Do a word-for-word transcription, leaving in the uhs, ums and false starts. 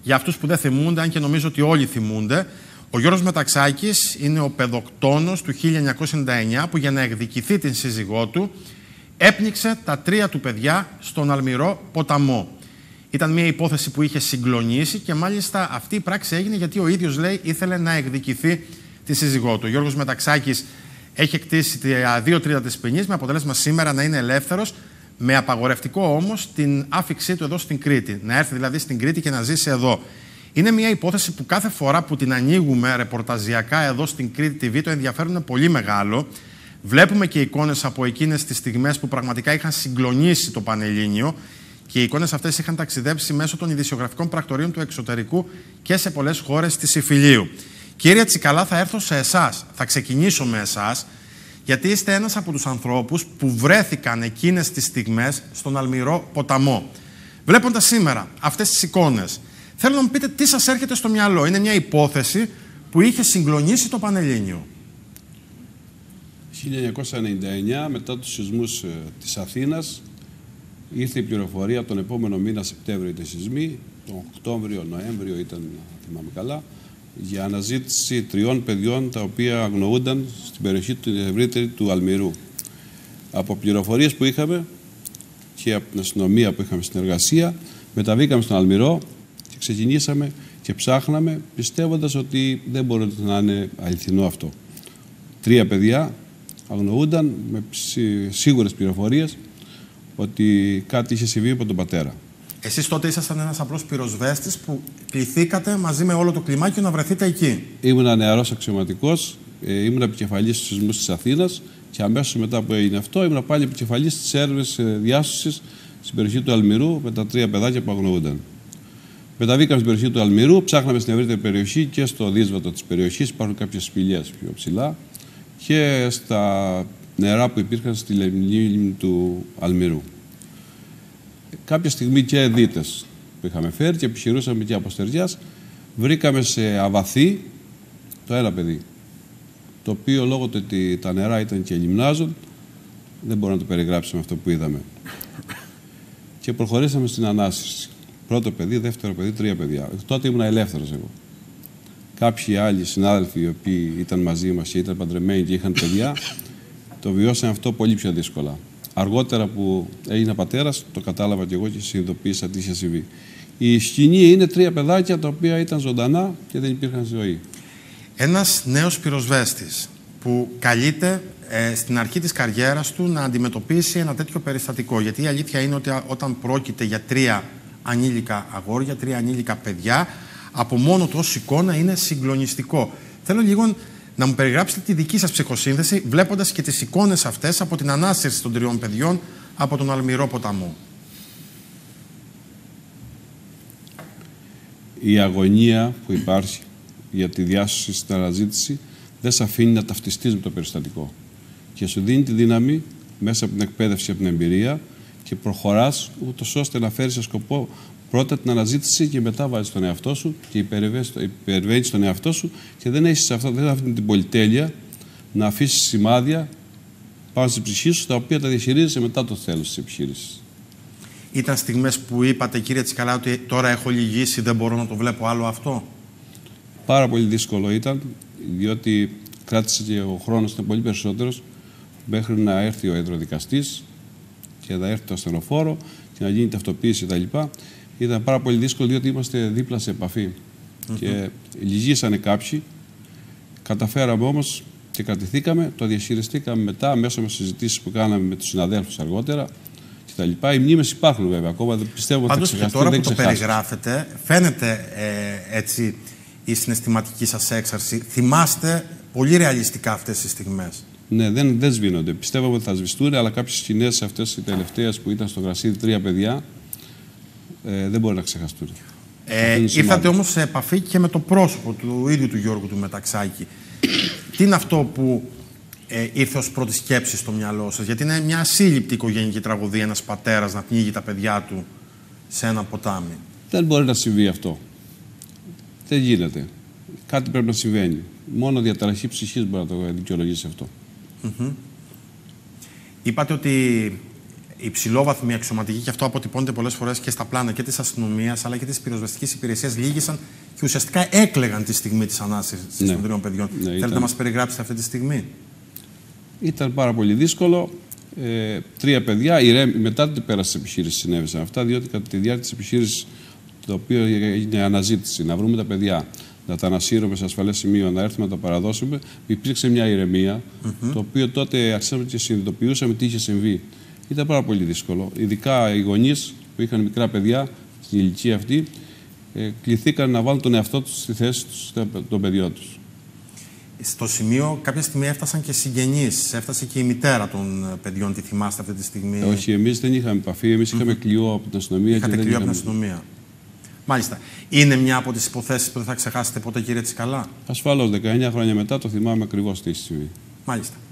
Για αυτούς που δεν θυμούνται, αν και νομίζω ότι όλοι θυμούνται, ο Γιώργος Μεταξάκης είναι ο παιδοκτόνος του χίλια εννιακόσια ενενήντα εννιά που για να εκδικηθεί την σύζυγό του έπνιξε τα τρία του παιδιά στον Αλμυρό ποταμό. Ήταν μια υπόθεση που είχε συγκλονίσει και μάλιστα αυτή η πράξη έγινε γιατί ο ίδιος, λέει, ήθελε να εκδικηθεί τη σύζυγό του. Ο Γιώργος Μεταξάκης έχει εκτίσει δύο τρίτα της ποινής με αποτέλεσμα σήμερα να είναι ελεύθερος, με απαγορευτικό όμως την άφηξή του εδώ στην Κρήτη. Να έρθει δηλαδή στην Κρήτη και να ζήσει εδώ. Είναι μια υπόθεση που κάθε φορά που την ανοίγουμε ρεπορταζιακά εδώ στην Κρήτη τι βι το ενδιαφέρον είναι πολύ μεγάλο. Βλέπουμε και εικόνες από εκείνες τις στιγμές που πραγματικά είχαν συγκλονίσει το Πανελλήνιο και οι εικόνες αυτές είχαν ταξιδέψει μέσω των ειδησιογραφικών πρακτορείων του εξωτερικού και σε πολλές χώρες της Ιφιλίου. Κύριε Τσικαλά, θα έρθω σε εσάς. Θα ξεκινήσω με εσάς, γιατί είστε ένας από τους ανθρώπους που βρέθηκαν εκείνες τις στιγμές στον Αλμυρό ποταμό. Βλέποντας σήμερα αυτές τις εικόνες, θέλω να μου πείτε τι σας έρχεται στο μυαλό. Είναι μια υπόθεση που είχε συγκλονίσει το Πανελλήνιο. χίλια εννιακόσια ενενήντα εννιά, μετά τους σεισμούς ε, της Αθήνας, ήρθε η πληροφορία τον επόμενο μήνα Σεπτέμβριο ήταν σεισμοί, τον Οκτώβριο, Νοέμβριο ήταν, αν θυμάμαι καλά, για αναζήτηση τριών παιδιών τα οποία αγνοούνταν στην περιοχή του ευρύτερη του Αλμυρού. Από πληροφορίες που είχαμε και από την αστυνομία που είχαμε συνεργασία, μεταβήκαμε στον Αλμυρό και ξεκινήσαμε και ψάχναμε, πιστεύοντας ότι δεν μπορεί να είναι αληθινό αυτό. Τρία παιδιά αγνοούνταν με σίγουρες πληροφορίες ότι κάτι είχε συμβεί από τον πατέρα. Εσείς τότε ήσασταν ένας απλός πυροσβέστης που κληθήκατε μαζί με όλο το κλιμάκιο να βρεθείτε εκεί. Ήμουν νεαρός αξιωματικός, ε, ήμουν επικεφαλής στους σεισμούς της Αθήνας και αμέσως μετά που έγινε αυτό ήμουν πάλι επικεφαλής της έρευνας διάσωσης στην περιοχή του Αλμυρού με τα τρία παιδάκια που αγνοούνταν. Μεταβήκαμε στην περιοχή του Αλμυρού, ψάχναμε στην ευρύτερη περιοχή και στο δύσβατο της περιοχής. Υπάρχουν κάποιες σπηλιές πιο ψηλά και στα νερά που υπήρχαν στη λίμνη του Αλμυρού. Κάποια στιγμή και δίτες που είχαμε φέρει και επιχειρούσαμε και από στεριάς, βρήκαμε σε αβαθή το ένα παιδί, το οποίο λόγω του ότι τα νερά ήταν και λιμνάζουν, δεν μπορώ να το περιγράψουμε αυτό που είδαμε. Και προχωρήσαμε στην ανάσυρση. Πρώτο παιδί, δεύτερο παιδί, τρία παιδιά. Τότε ήμουν ελεύθερος εγώ. Κάποιοι άλλοι συνάδελφοι, οι οποίοι ήταν μαζί μας και ήταν παντρεμένοι και είχαν παιδιά, το βιώσαν αυτό πολύ πιο δύσκολα. Αργότερα που έγινα πατέρας, το κατάλαβα και εγώ και συνειδητοποίησα τι είχε συμβεί. Η σκηνή είναι τρία παιδάκια τα οποία ήταν ζωντανά και δεν υπήρχαν ζωή. Ένας νέος πυροσβέστης που καλείται ε, στην αρχή της καριέρας του να αντιμετωπίσει ένα τέτοιο περιστατικό. Γιατί η αλήθεια είναι ότι όταν πρόκειται για τρία ανήλικα αγόρια, τρία ανήλικα παιδιά, από μόνο του ως εικόνα είναι συγκλονιστικό. Θέλω λίγο να μου περιγράψετε τη δική σας ψυχοσύνθεση, βλέποντας και τις εικόνες αυτές από την ανάσυρση των τριών παιδιών από τον Αλμυρό ποταμό. Η αγωνία που υπάρχει για τη διάσωση στην αναζήτηση δεν σε αφήνει να ταυτιστείς με το περιστατικό. Και σου δίνει τη δύναμη μέσα από την εκπαίδευση, από την εμπειρία και προχωράς ούτως ώστε να φέρεις σε σκοπό πρώτα την αναζήτηση και μετά βάζεις τον εαυτό σου και υπερβαίνεις τον εαυτό σου και δεν έχεις αυτό, δεν αυτή την πολυτέλεια να αφήσεις σημάδια πάνω στην ψυχή σου, τα οποία τα διαχειρίζεσαι μετά το τέλος της επιχείρησης. Ήταν στιγμές που είπατε, κύριε Τσικαλά, ότι τώρα έχω λυγίσει, δεν μπορώ να το βλέπω άλλο αυτό? Πάρα πολύ δύσκολο ήταν, διότι κράτησε και ο χρόνος ήταν πολύ περισσότερος μέχρι να έρθει ο υδροδικαστής και να έρθει το ασθενοφόρο και να γίνει ταυτοποίηση κτλ. Ήταν πάρα πολύ δύσκολο διότι είμαστε δίπλα σε επαφή. Mm-hmm. Και λυγίσανε κάποιοι. Καταφέραμε όμως και κρατηθήκαμε, το διαχειριστήκαμε μετά μέσω με συζητήσεις που κάναμε με τους συναδέλφους αργότερα κτλ. Οι μνήμες υπάρχουν βέβαια ακόμα, δεν πιστεύω ότι θα ξεχαστεί. Πάντως και τώρα που το περιγράφετε, φαίνεται ε, έτσι η συναισθηματική σας έξαρση. Θυμάστε πολύ ρεαλιστικά αυτές τις στιγμές. Ναι, δεν, δεν σβήνονται. Πιστεύω ότι θα σβηστούν, αλλά κάποιες σκηνές αυτές οι τελευταίες που ήταν στο γρασίδι, τρία παιδιά, ε, δεν μπορεί να ξεχαστούν. Ε, ήρθατε όμως σε επαφή και με το πρόσωπο του ίδιου του Γιώργου του Μεταξάκη. Τι είναι αυτό που ε, ήρθε ως πρώτη σκέψη στο μυαλό σας? Γιατί είναι μια ασύλληπτη οικογενειακή τραγωδία ένας πατέρας να πνίγει τα παιδιά του σε ένα ποτάμι. Δεν μπορεί να συμβεί αυτό. Δεν γίνεται. Κάτι πρέπει να συμβαίνει. Μόνο διαταραχή ψυχής μπορεί να το δικαιολογήσει αυτό. Mm-hmm. Είπατε ότι υψηλόβαθμοι αξιωματικοί, και αυτό αποτυπώνεται πολλές φορές και στα πλάνα και της αστυνομίας αλλά και της πυροσβεστικής υπηρεσίας, λύγησαν και ουσιαστικά έκλαιγαν τη στιγμή της ανάστασης ναι. των τριών παιδιών. Ναι, Θέλετε ήταν... να μας περιγράψετε αυτή τη στιγμή? Ήταν πάρα πολύ δύσκολο. Ε, τρία παιδιά, ηρέμ... μετά την πέραση της επιχείρησης συνέβησαν αυτά, διότι κατά τη διάρκεια της επιχείρησης, το οποίο έγινε αναζήτηση, να βρούμε τα παιδιά, να τα ανασύρουμε σε ασφαλές σημείο, να έρθουμε να τα παραδώσουμε, υπήρξε μια ηρεμία, mm-hmm. το οποίο τότε αρχίσαμε και συνειδητοποιούσαμε τι είχε συμβεί. Ήταν πάρα πολύ δύσκολο. Ειδικά οι γονείς που είχαν μικρά παιδιά στην ηλικία αυτή, ε, κληθήκαν να βάλουν τον εαυτό τους στη θέση τους, των παιδιών τους. Στο σημείο, κάποια στιγμή έφτασαν και συγγενείς, έφτασε και η μητέρα των παιδιών. Τι θυμάστε αυτή τη στιγμή? Όχι, εμείς δεν είχαμε επαφή, εμείς είχαμε mm-hmm. κλειό από την αστυνομία. Είχατε και δεν κλειό από είχαμε... την αστυνομία. Μάλιστα. Είναι μια από τις υποθέσεις που δεν θα ξεχάσετε ποτέ, κύριε Τσικαλά? Ασφαλώς, δεκαεννιά χρόνια μετά το θυμάμαι ακριβώς τι έχει συμβεί. Μάλιστα.